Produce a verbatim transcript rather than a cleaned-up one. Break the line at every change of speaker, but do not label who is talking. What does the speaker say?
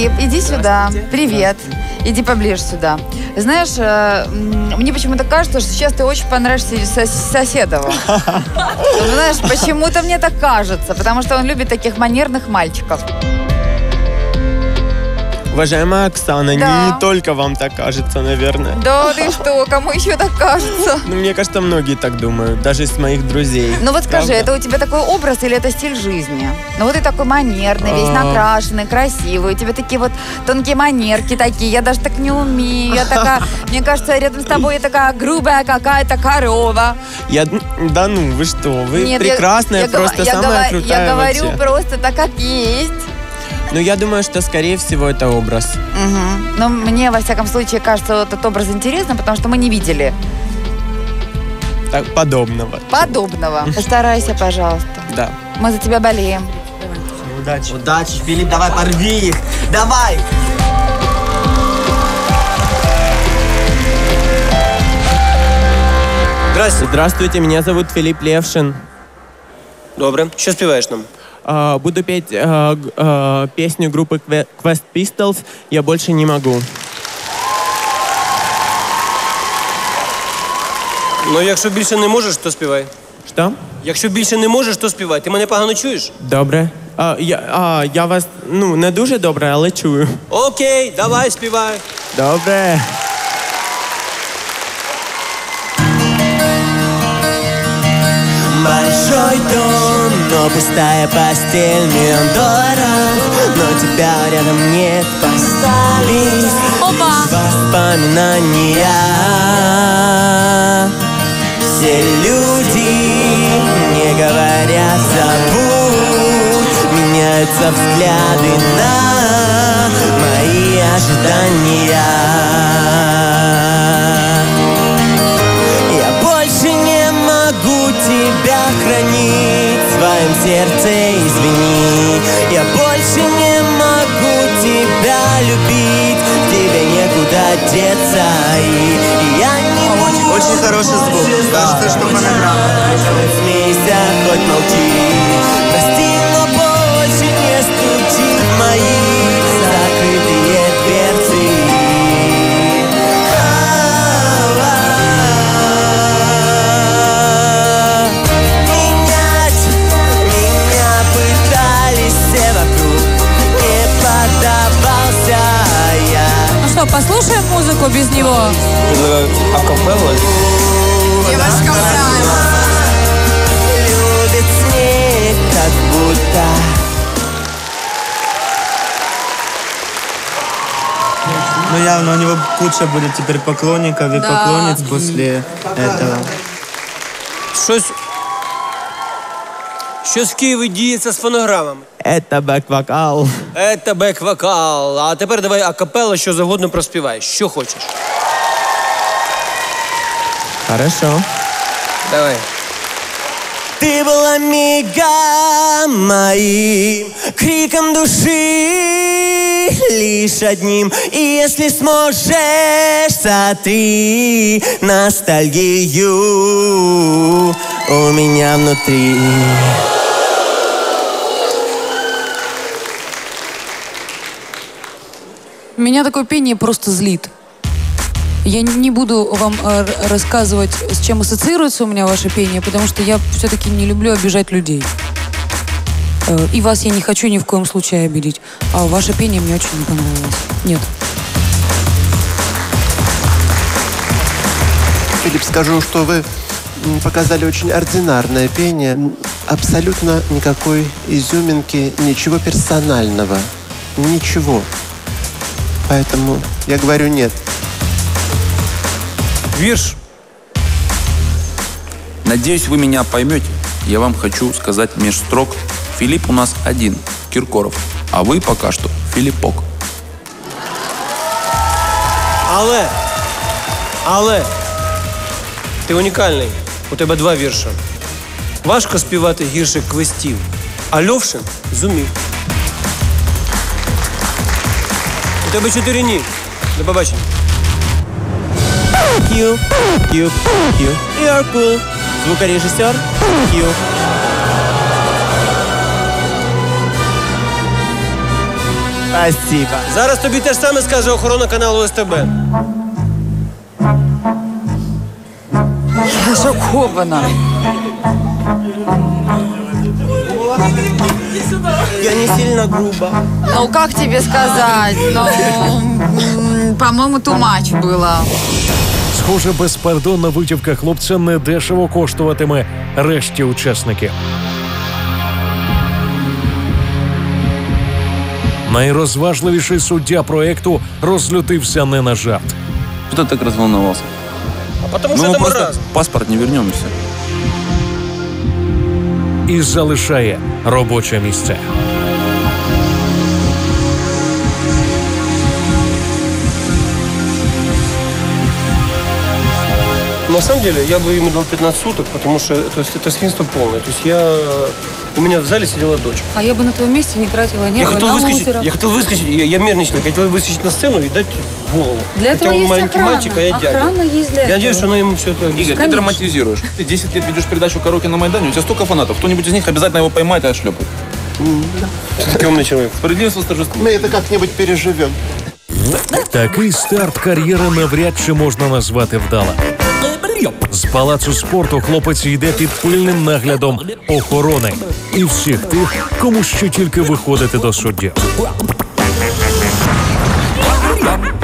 Филипп, иди сюда. Привет. Иди поближе сюда. Знаешь, э, мне почему-то кажется, что сейчас ты очень понравишься сос- Соседову. Ну, знаешь, почему-то мне так кажется, потому что он любит таких манерных мальчиков.
Уважаемая Оксана,
Да.
не только вам так кажется, наверное.
Да ты что, кому еще так кажется?
Ну, мне кажется, многие так думают, даже из моих друзей.
Ну вот скажи,
Правда?
это у тебя такой образ или это стиль жизни? Ну вот ты такой манерный, весь
А.
накрашенный, красивый, у тебя такие вот тонкие манерки такие, я даже так не умею, я такая, мне кажется, рядом с тобой я такая грубая какая-то корова.
Я, да ну, вы что, вы
Нет, я-
прекрасная,
я гова-
просто
я
самая
гова-
крутая
Я говорю
вообще.
просто так, как есть.
Ну, я думаю, что, скорее всего, это образ.
Мгм. Но мне, во всяком случае, кажется, вот этот образ интересным, потому что мы не видели
Так, подобного.
подобного. Постарайся, пожалуйста.
Да.
Мы за тебя болеем.
Удачи.
Удачи, Филипп, давай, порви их. Давай.
Здрасте.
Здравствуйте, меня зовут Филипп Левшин.
Добре. Що співаєш нам?
А, буду петь а, г- а, песню группы Кве- Quest Pistols «Я больше не могу».
Ну, якщо більше не можеш, то співай.
Что?
Якщо більше не можеш, то співай. Ти мене погано чуєш?
Добре. А, я, а, я вас, ну, не дуже добре, але чую.
Окей, давай, співай.
Добре.
Большой дом, но пустая постель, миллион долларов, но тебя рядом нет, остались воспоминания. Все люди, не говоря, забудь, меняются взгляды на мои ожидания. Я больше не могу тебя хранить в своем сердце, извини. Я больше не могу тебя любить, тебе некуда деться, и я не буду.
Очень хороший звук, кажется, что фонограмма.
Смейся, хоть молчи. Прости, но больше не стучи в мои закрытые дверцы. Менять меня пытались все вокруг, не поддавался я.
Ну что, послушаем музыку без него?
Акапелла?
Девушка
Любит снег, как будто.
Ну явно у него куча будет теперь поклонников и
Да.
поклонниц после этого.
Щось... Щось в Києві діється з фонограмами.
Это бэк-вокал.
Це бек-вокал. А тепер давай акапелла, що завгодно проспівай. Що хочеш.
Хорошо.
Давай.
Ты была мигом моим, криком души лишь одним. И если сможешь сотри ностальгию у меня внутри.
Меня такое пение просто злит. Я не буду вам э, р- рассказывать, с чем ассоциируется у меня ваше пение, потому что я все-таки не люблю обижать людей. Э, И вас я не хочу ни в коем случае обидеть. А ваше пение мне очень не понравилось. Нет.
Филипп, скажу, что вы м, показали очень ординарное пение. М, Абсолютно никакой изюминки, ничего персонального. Ничего. Поэтому я говорю нет.
Вірш.
Надеюсь, вы меня поймете. Я вам хочу сказать меж строк. Филипп у нас один, Киркоров. А вы пока что Филиппок.
Але. Але. Ти унікальний. У тебе два вірша. Важко співати гірше квестів. А Льовшин зумів. У тебе чотири ні. До побачення.
Q, Q, Q. You're cool. Звукорежиссер Q. Спасибо.
Зараз тобі те ж саме скаже охорона каналу СТБ.
Я шокована.
Я не сильно грубо.
Ну, как тебе сказать? Ну, м, по-моему, too much было.
Схоже, безпардонна витівка хлопця недешево коштуватиме решті учасників. Найрозважливіший суддя проекту розлютився не на жарт.
Что ты так разволновался?
А потому
Ну,
що
мы
це
просто
маразм.
паспорт не вернем и все.
І залишає робоче місце.
На самом деле, я бы ему дал пятнадцать суток, потому что то есть, это свинство полное. То есть я... У меня в зале сидела дочь.
А я бы на твоем месте не тратила
Я
нервы
хотел
на
выскочить,
лузера.
я хотел выскочить, я, я мерничал, я хотел выскочить на сцену и дать голову.
Для
Хотя
этого
он
есть
маленький
охрана.
мальчик, а я дядя.
Охрана есть для
Я надеюсь,
этого.
что она ему все это...
Игорь, ты
Конечно.
драматизируешь. Ты десять лет ведешь передачу «Караоке на Майдане», у тебя столько фанатов. Кто-нибудь из них обязательно его поймает и отшлепает.
Темный человек.
Справедливость восторжествует.
Мы это как-нибудь переживем.
Такий старт кар'єри навряд чи можна назвати вдалим. З палацу спорту хлопець йде під пильним наглядом охорони і всіх тих, кому ще тільки виходити до суддів.